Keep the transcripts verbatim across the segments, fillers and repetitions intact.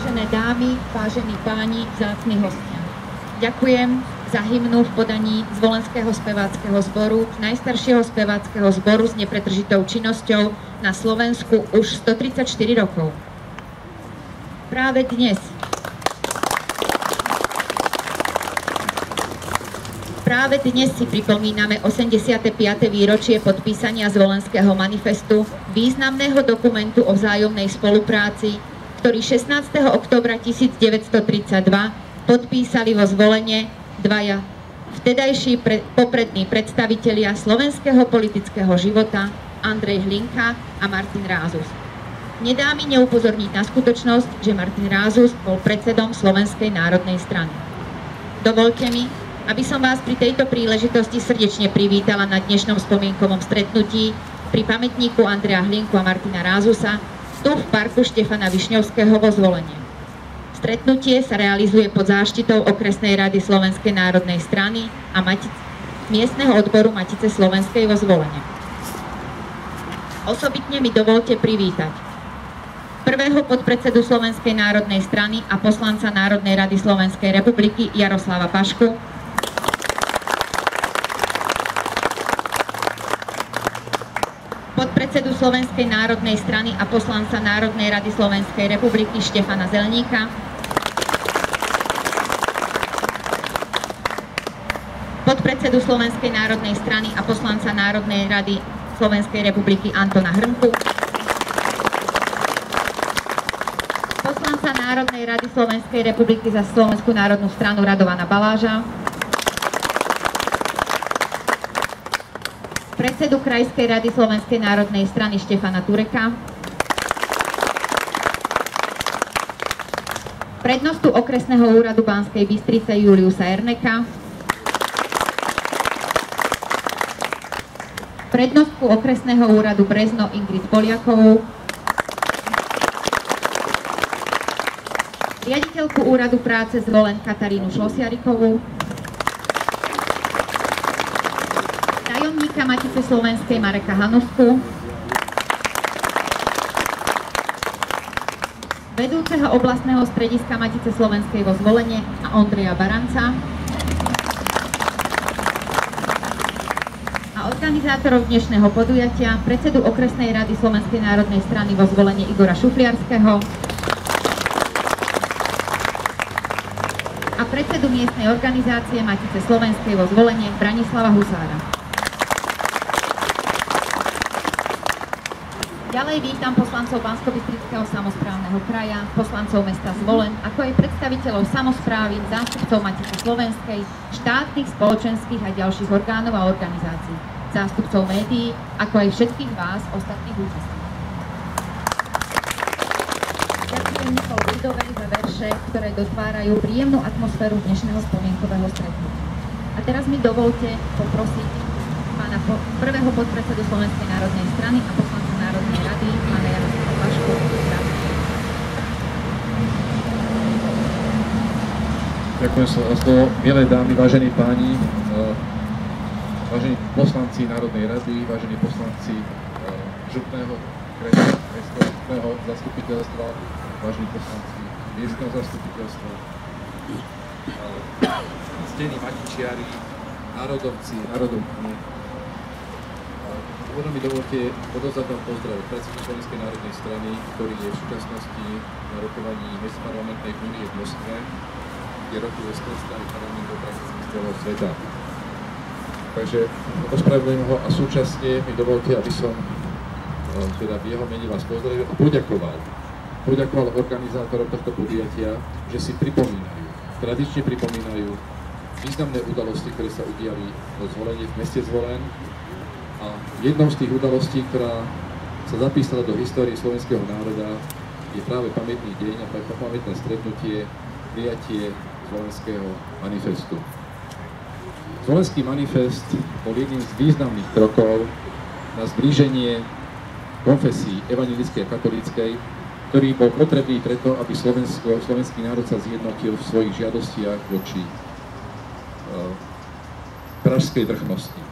Vážené dámy, vážení páni, vzácni hostia. Ďakujem za hymnu v podaní Zvolenského speváckeho zboru, najstaršieho speváckeho zboru s nepretržitou činnosťou na Slovensku už stotridsaťštyri rokov. Práve dnes Práve dnes si pripomíname osemdesiate piate výročie podpísania Zvolenského manifestu, významného dokumentu o vzájomnej spolupráci, ktorý šestnásteho októbra tisícdeväťstotridsaťdva podpísali vo Zvolene dvaja vtedajší pre, poprední predstavitelia slovenského politického života Andrej Hlinka a Martin Rázus. Nedá mi neupozorniť na skutočnosť, že Martin Rázus bol predsedom Slovenskej národnej strany. Dovoľte mi, aby som vás pri tejto príležitosti srdečne privítala na dnešnom spomienkovom stretnutí pri pamätníku Andreja Hlinku a Martina Rázusa tu v parku Štefana Višňovského vo Zvolene. Stretnutie sa realizuje pod záštitou Okresnej rady Slovenskej národnej strany a Matice, miestneho odboru Matice Slovenskej vo Zvolene. Osobitne mi dovolte privítať prvého podpredsedu Slovenskej národnej strany a poslanca Národnej rady Slovenskej republiky Jaroslava Pašku, podpredsedu Slovenskej národnej strany a poslanca Národnej rady Slovenskej republiky Štefana Zelníka, podpredsedu Slovenskej národnej strany a poslanca Národnej rady Slovenskej republiky Antona Hrnku, poslanca Národnej rady Slovenskej republiky za Slovenskú národnú stranu Radovana Baláža, predsedu Krajskej rady Slovenskej národnej strany Štefana Tureka, prednostu Okresného úradu Banskej Bystrice Juliusa Erneka, prednostku Okresného úradu Brezno Ingrid Poliakovú, riaditeľku úradu práce Zvolen Katarínu Šlosiarikovú, tajomníka Matice Slovenskej Mareka Hanusku, vedúceho oblastného strediska Matice Slovenskej vo Zvolene a Ondreja Baranca a organizátorov dnešného podujatia, predsedu Okresnej rady Slovenskej národnej strany vo Zvolene Igora Šufliarského a predsedu miestnej organizácie Matice Slovenskej vo Zvolene Branislava Husára. Ďalej vítam poslancov Banskobystrického samosprávneho kraja, poslancov mesta Zvolen, ako aj predstaviteľov samosprávy, zástupcov Matice Slovenskej, štátnych, spoločenských a ďalších orgánov a organizácií, zástupcov médií, ako aj všetkých vás, ostatných účastníkov. Ďakujem Nikole Budovej za verše, ktoré dotvárajú príjemnú atmosféru dnešného spomienkového stretnutia. A teraz mi dovolte poprosiť pána po, prvého podpredsedu Slovenskej národnej strany a poslanca Národnej rady, pána Jaroslava Pašku. Ďakujem za slovo. Milé dámy, vážení páni, vážení poslanci Národnej rady, vážení poslanci župného krajského zastupiteľstva, vážení poslanci miestneho zastupiteľstva, ctení matičiari, národovci, národovky. Úvodom mi dovolte odovzdať vám pozdrav predsedu Slovenskej národnej strany, ktorý je v súčasnosti na rokovaní Medziparlamentnej únie v Moskve, kde rokuje s predstavami parlamentov prakticky z celého sveta. Takže ospravedlňujem ho a súčasne mi dovolte, aby som teda v jeho mene vás pozdravil a poďakoval. Poďakoval organizátorom tohto podujatia, že si pripomínajú, tradične pripomínajú významné udalosti, ktoré sa udiali vo Zvolene, v meste Zvolen. A jednou z tých udalostí, ktorá sa zapísala do histórie slovenského národa, je práve pamätný deň a práve pamätné stretnutie, prijatie Zvolenského manifestu. Zvolenský manifest bol jedným z významných krokov na zblíženie konfesí evanjelickej a katolíckej, ktorý bol potrebný preto, aby Slovensko, slovenský národ sa zjednotil v svojich žiadostiach voči uh, pražskej vrchnosti.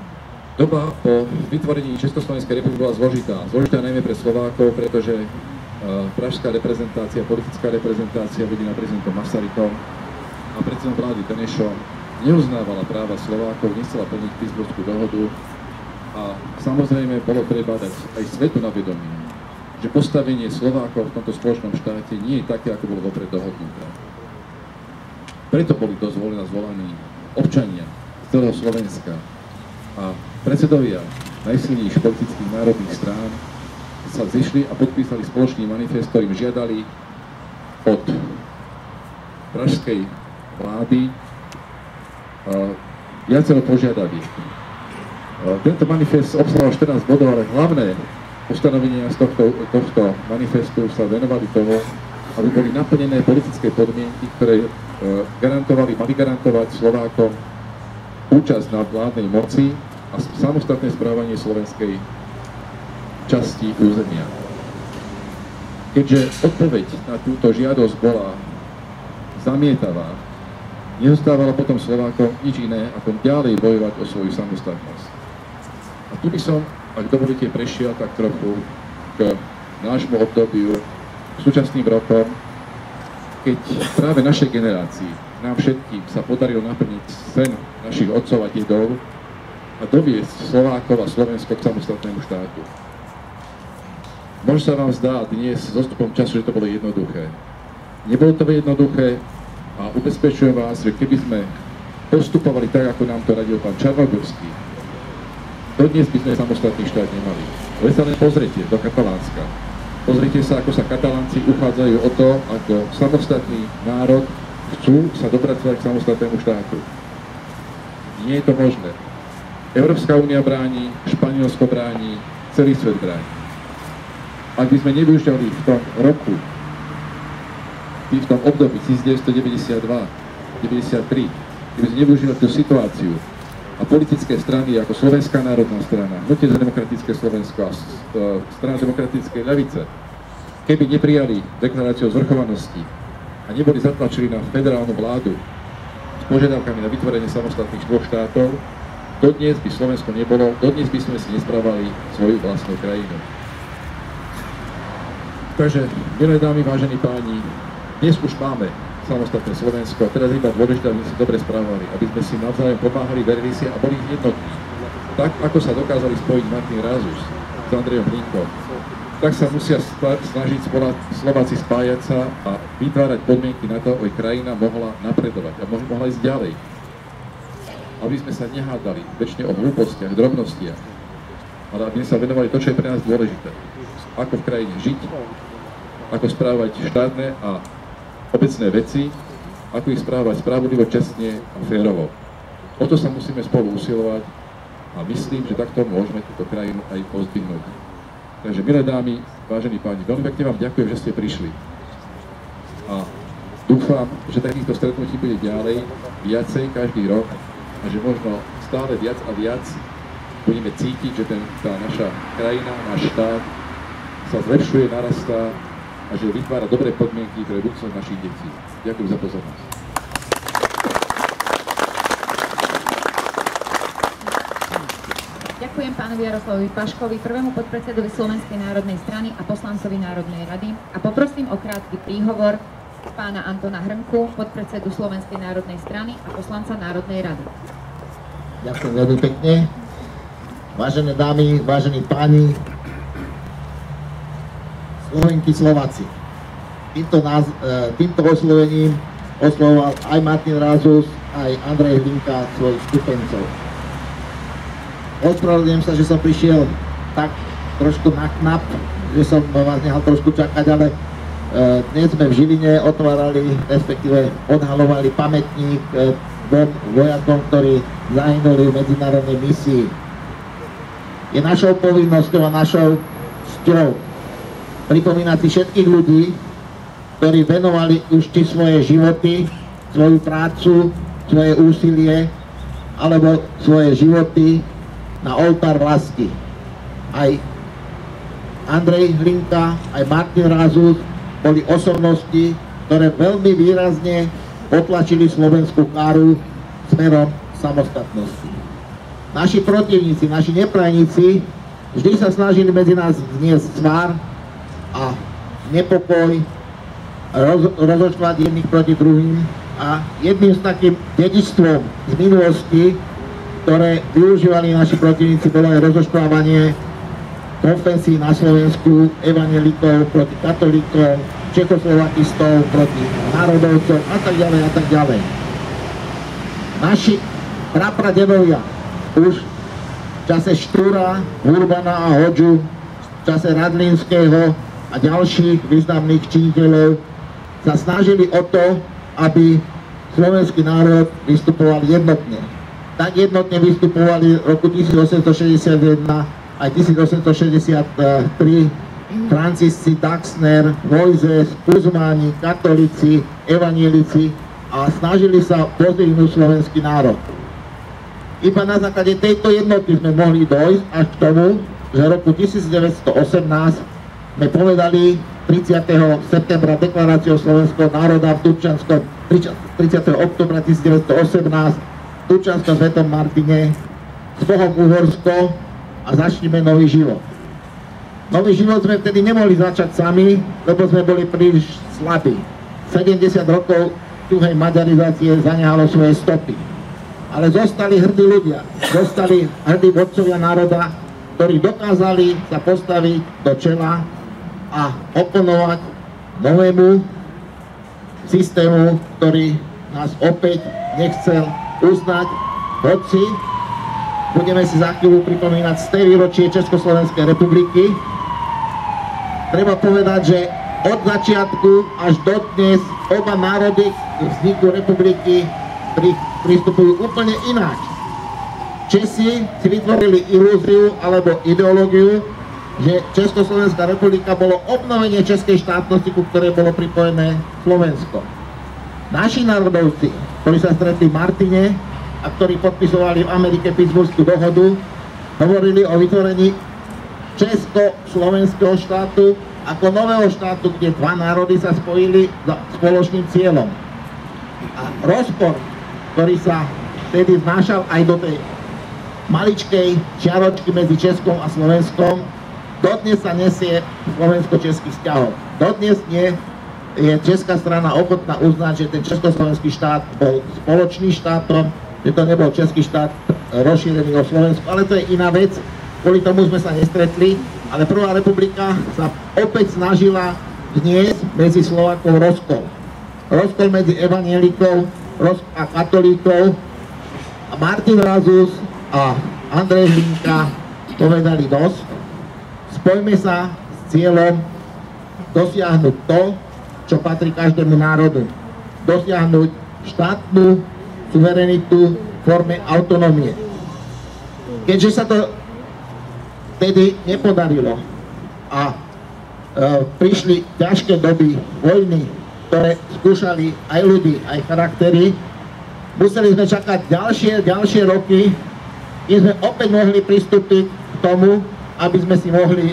Doba po vytvorení Československej republiky bola zložitá. Zložitá najmä pre Slovákov, pretože pražská reprezentácia, politická reprezentácia vedená prezidentom Masarykom a predsedom vlády Benešom neuznávala práva Slovákov, nechcela plniť Pittsburghskú dohodu a samozrejme bolo treba dať aj svetu na vedomie, že postavenie Slovákov v tomto spoločnom štáte nie je také, ako bolo vopred dohodnuté. Preto boli dozvolení zvolaní občania z celého Slovenska a predsedovia najsilnejších politických národných strán sa zišli a podpísali spoločný manifest, ktorým žiadali od pražskej vlády uh, viacero požiadaviek. Uh, tento manifest obsahoval štrnásť bodov, ale hlavné ustanovenia z tohto, tohto manifestu sa venovali tomu, aby boli naplnené politické podmienky, ktoré uh, garantovali, mali garantovať Slovákom účasť na vládnej moci a samostatné správanie slovenskej časti územia. Keďže odpoveď na túto žiadosť bola zamietavá, nezostávalo potom Slovákom nič iné, ako ďalej bojovať o svoju samostatnosť. A tu by som, ak dovolíte, prešiel tak trochu k nášmu obdobiu, k súčasným rokom, keď práve našej generácii, nám všetkým sa podarilo naplniť sen našich otcov a dedov a doviesť Slovákov a Slovensko k samostatnému štátu. Možno sa vám zdá dnes s odstupom času, že to bolo jednoduché. Nebolo to jednoduché a ubezpečujem vás, že keby sme postupovali tak, ako nám to radil pán Čarnogórský, dodnes by sme samostatný štát nemali. Veď sa len pozrite do Katalánska. Pozrite sa, ako sa Katalánci uchádzajú o to, ako samostatný národ chcú sa dopracovať k samostatnému štátu. Nie je to možné. Európska únia bráni, Španielsko bráni, celý svet bráni. Ak by sme nevyužili v tom roku, v tom období devätnásťstodeväťdesiatdva deväťdesiattri, keby sme nevyužili tú situáciu a politické strany ako Slovenská národná strana, Hnutie za demokratické Slovensko a strana demokratickej ľavice, keby neprijali deklaráciu o zvrchovanosti a neboli zatlačili na federálnu vládu s požiadavkami na vytvorenie samostatných dvoch štátov, dodnes by Slovensko nebolo, dodnes by sme si nespravali svoju vlastnú krajinu. Takže, milé dámy, vážení páni, dnes už máme samostatné Slovensko a teraz iba dôležité, aby sme si dobre správali, aby sme si navzájom pomáhali, verili si a boli jednotní. Tak, ako sa dokázali spojiť Martin Rázus s Andrejom Hlinkom, tak sa musia snažiť Slováci spájať sa a vytvárať podmienky na to, aby krajina mohla napredovať a mohla ísť ďalej. Aby sme sa nehádali väčšine o hlúpostiach, drobnostiach, ale aby sme sa venovali to, čo je pre nás dôležité. Ako v krajine žiť, ako správať štátne a obecné veci, ako ich správať spravodlivo, čestne a férovo. O to sa musíme spolu usilovať a myslím, že takto môžeme túto krajinu aj pozdvihnúť. Takže, milé dámy, vážení páni, veľmi pekne vám ďakujem, že ste prišli. A dúfam, že takýchto stretnutí bude ďalej, viacej každý rok a že možno stále viac a viac budeme cítiť, že ten, tá naša krajina, náš štát sa zlepšuje, narastá a že vytvára dobré podmienky pre budúcnosť našich detí. Ďakujem za pozornosť. Ďakujem pánovi Jaroslavovi Paškovi, prvému podpredsedovi Slovenskej národnej strany a poslancovi Národnej rady. A poprosím o krátky príhovor pána Antona Hrnku, podpredsedu Slovenskej národnej strany a poslanca Národnej rady. Ďakujem veľmi pekne. Vážené dámy, vážení páni, Slovenky, Slováci. Týmto, nás, týmto oslovením oslovoval aj Martin Rázus, aj Andrej Hlinka svojich stupencov. Ospravedlňujem sa, že som prišiel tak trošku na knap, že som vás nechal trošku čakať, ale dnes sme v Žiline otvárali, respektíve odhalovali pamätník dvom vojakom, ktorí zahynuli v medzinárodnej misii. Je našou povinnosťou a našou cťou pripomínať si všetkých ľudí, ktorí venovali už či svoje životy, svoju prácu, svoje úsilie, alebo svoje životy na oltár vlasti. Aj Andrej Hlinka, aj Martin Rázus boli osobnosti, ktoré veľmi výrazne potlačili slovenskú káru smerom samostatnosti. Naši protivníci, naši neprajníci vždy sa snažili medzi nás vniesť svár a nepokoj, roz, rozoštvať jedných proti druhým a jedným z takým dedičstvom z minulosti, ktoré využívali naši protivníci, bolo aj rozoštvávanie konfesí na Slovensku, evanjelikov proti katolíkov, čechoslovakistov proti národovcov a tak ďalej a tak ďalej. Naši prapradedovia už v čase Štúra, Urbana a Hodžu, v čase Radlínskeho a ďalších významných činiteľov sa snažili o to, aby slovenský národ vystupoval jednotne. Tak jednotne vystupovali v roku tisícosemstošesťdesiatjeden aj tisícosemstošesťdesiattri francisci, Daxner, Mojzes, Kuzmáni, katolíci, evanjelici a snažili sa pozdvihnúť slovenský národ. Iba na základe tejto jednoty sme mohli dojsť až k tomu, že v roku tisícdeväťstoosemnásť sme povedali tridsiateho septembra deklaráciou slovenského národa v Turčianskom, tridsiateho októbra tisícdeväťstoosemnásť v Turčianskom Svetom Martine s Bohom Uhorsko a začneme nový život. Nový život sme vtedy nemohli začať sami, lebo sme boli príliš slabí. sedemdesiat rokov tuhej maďarizácie zanehalo svoje stopy. Ale zostali hrdí ľudia, zostali hrdí vodcovia národa, ktorí dokázali sa postaviť do čela a oponovať novému systému, ktorý nás opäť nechcel uznať, hoci budeme si za chvíľu pripomínať sté výročie Československej republiky. Treba povedať, že od začiatku až do dnes oba národy k vzniku republiky pristupujú úplne ináč. Česi si vytvorili ilúziu alebo ideológiu, že Československá republika bolo obnovenie českej štátnosti, ku ktorej bolo pripojené Slovensko. Naši národovci, ktorí sa stretli v Martine a ktorí podpisovali v Amerike Pittsburghskú dohodu, hovorili o vytvorení Československého štátu ako nového štátu, kde dva národy sa spojili za spoločným cieľom. A rozpor, ktorý sa vtedy vnášal aj do tej maličkej čiaročky medzi Českom a Slovenskom, dodnes sa nesie slovensko-českých vzťahov. Dodnes nie je česká strana ochotná uznať, že ten československý štát bol spoločný štátom, že to nebol český štát rozšírený o Slovensku, ale to je iná vec. Kvôli tomu sme sa nestretli, ale Prvá republika sa opäť snažila vniesť medzi Slovákov rozkol. Rozkol medzi evanjelikov a katolíkov. A Martin Razus a Andrej Hlinka povedali dosť. Spojme sa s cieľom dosiahnuť to, čo patrí každému národu. Dosiahnuť štátnu suverenitu v forme autonómie. Keďže sa to vtedy nepodarilo a e, prišli ťažké doby vojny, ktoré skúšali aj ľudí, aj charaktery, museli sme čakať ďalšie, ďalšie roky, kde sme opäť mohli pristúpiť k tomu, aby sme si mohli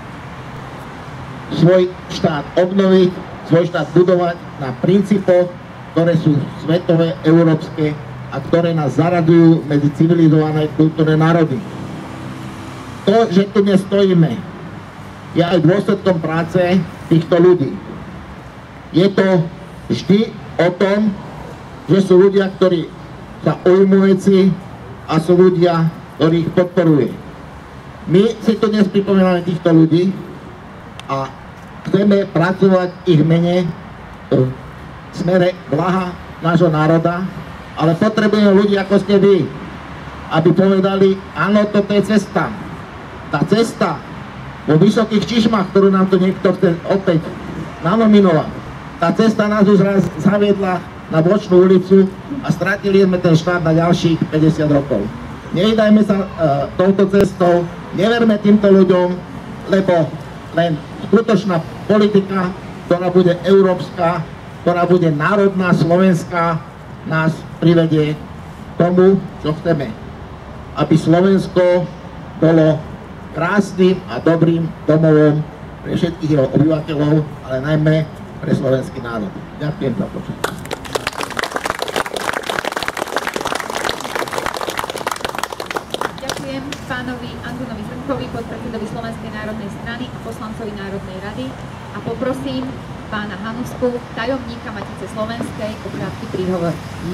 svoj štát obnoviť, svoj štát budovať na princípoch, ktoré sú svetové, európske a ktoré nás zaradujú medzi civilizované kultúrne národy. To, že tu dnes stojíme, je aj dôsledkom práce týchto ľudí. Je to vždy o tom, že sú ľudia, ktorí sa ujmú veci a sú ľudia, ktorí ich podporuje. My si tu dnes pripomíname týchto ľudí a chceme pracovať ich mene v smere blaha nášho národa, ale potrebujeme ľudí, ako ste vy, aby povedali, áno, toto je cesta. Tá cesta vo vysokých čišmách, ktorú nám tu niekto chce opäť nanominovať, tá cesta nás už raz zaviedla na bočnú ulicu a stratili sme ten štát na ďalších päťdesiat rokov. Nejdajme sa uh, touto cestou, neverme týmto ľuďom, lebo len skutočná politika, ktorá bude európska, ktorá bude národná, slovenská, nás privedie k tomu, čo chceme. Aby Slovensko bolo krásnym a dobrým domovom pre všetkých jeho obyvateľov, ale najmä pre slovenský národ. Ďakujem za počutie. Ďakujem pánovi Antonovi Hrnkovi, podpredsedovi Slovenskej národnej strany a poslancovi Národnej rady. A poprosím pána Hanusku, tajomníka Matice slovenskej, o krátky príhovor.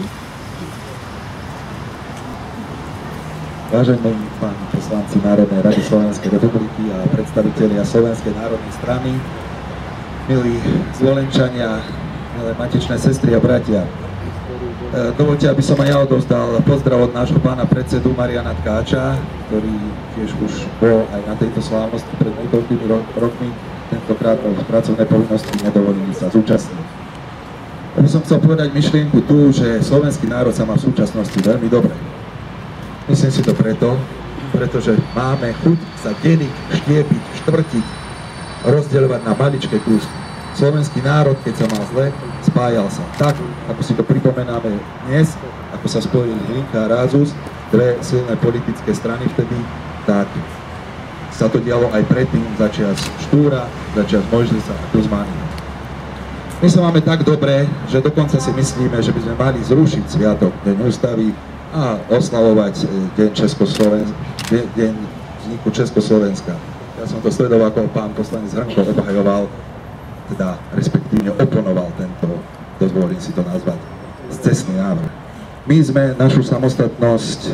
Vážení páni poslanci Národnej rady Slovenskej republiky a predstavitelia Slovenskej národnej strany, milí zvolenčania, milé matičné sestry a bratia, dovoľte, aby som aj ja odovzdal pozdrav od nášho pána predsedu Mariana Tkáča, ktorý tiež už bol aj na tejto slávnosti pred niekoľkými ro rokmi, tentokrát v pracovnej povinnosti nedovolili sa zúčastniť. Ja by som chcel povedať myšlienku tu, že slovenský národ sa má v súčasnosti veľmi dobre. Myslím si to preto, pretože máme chuť sa deliť, štiepiť, štvrtiť, rozdeľovať na maličké kúsky. Slovenský národ, keď sa mal zle, spájal sa. Tak, ako si to pripomenáme dnes, ako sa spojili Hlinka a Rázus, dve silné politické strany vtedy, tak sa to dialo aj predtým, začias Štúra, začias Mojžesa a Kuzmány. My sa máme tak dobre, že dokonca si myslíme, že by sme mali zrušiť sviatok Deň ústavy a oslavovať deň, Československa, deň vzniku Československa. Ja som to sledoval, ako pán poslanec Hrnko obhajoval, teda respektívne oponoval tento, dozvolím si to nazvať, scestný návrh. My sme našu samostatnosť e,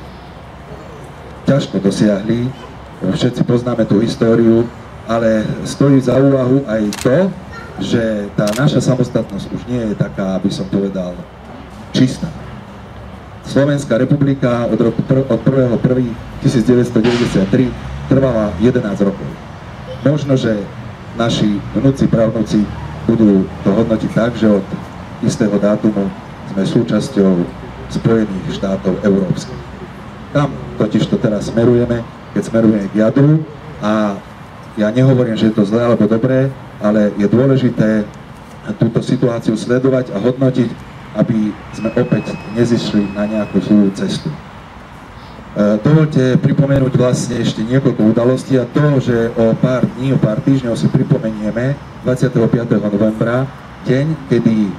ťažko dosiahli, všetci poznáme tú históriu, ale stojí za úvahu aj to, že tá naša samostatnosť už nie je taká, aby som povedal, čistá. Slovenská republika od, roku, od prvého prvého devätnásťstodeväťdesiattri trvala jedenásť rokov. Možno, že naši vnúci, pravnúci budú to hodnotiť tak, že od istého dátumu sme súčasťou Spojených štátov európskych. Tam totiž to teraz smerujeme, keď smerujeme k jadru, a ja nehovorím, že je to zlé alebo dobré, ale je dôležité túto situáciu sledovať a hodnotiť, aby sme opäť nezišli na nejakú zlú cestu. E, dovolte pripomenúť vlastne ešte niekoľko udalostí, a to, že o pár dní, o pár týždňov si pripomenieme dvadsiateho piateho novembra, deň, kedy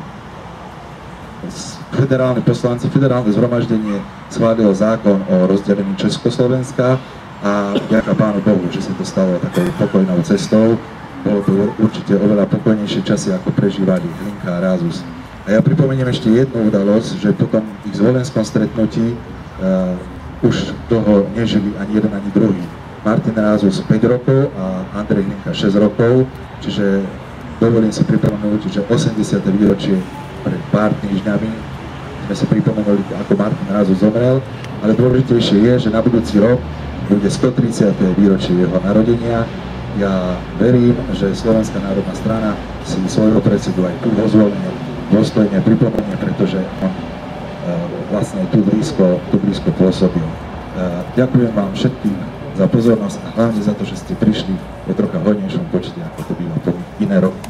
federálni poslanci, federálne zhromaždenie schválilo zákon o rozdelení Československa, a ďaká Pánu Bohu, že sa to stalo takou pokojnou cestou. Bolo to určite oveľa pokojnejšie časy, ako prežívali Hlinka a Rázus. A ja pripomeniem ešte jednu udalosť, že po tom ich zvolenskom stretnutí uh, už toho nežili ani jeden, ani druhý. Martin Rázus päť rokov a Andrej Hlinka šesť rokov, čiže dovolím si pripomenúť, že osemdesiate výročie pred pár týždňami sme si pripomenuli, ako Martin Rázus zomrel, ale dôležitejšie je, že na budúci rok bude stotridsiate výročie jeho narodenia. Ja verím, že Slovenská národná strana si svojho predsedu aj tu vo Zvolene dôstojne pripomenie, pretože on uh, vlastne tu blízko, tu blízko pôsobil. Uh, ďakujem vám všetkým za pozornosť a hlavne za to, že ste prišli o trocha hojnejšom počte, ako to býva po iné roky.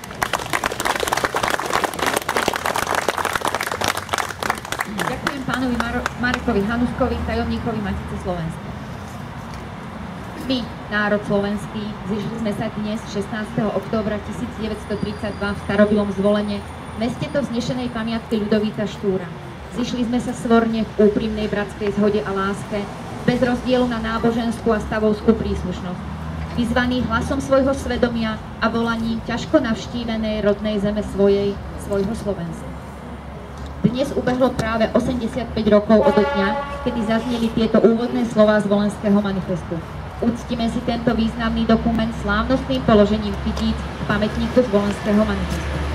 Ďakujem pánovi Mar- Marekovi Hanuskovi, tajomníkovi Matice slovenskej. My, národ slovenský, zišli sme sa dnes šestnásteho októbra tisícdeväťstotridsaťdva v starobilom Zvolene, meste to vznešenej pamiatky Ľudovíta Štúra. Zišli sme sa svorne v úprimnej bratskej zhode a láske, bez rozdielu na náboženskú a stavovskú príslušnosť. Vyzvaní hlasom svojho svedomia a volaním ťažko navštívenej rodnej zeme svojej, svojho Slovenska. Dnes ubehlo práve osemdesiatpäť rokov od dňa, kedy zazneli tieto úvodné slová z Volenského manifestu. Uctíme si tento významný dokument slávnostným položením kytíc k pamätníku z Volenského manifestu.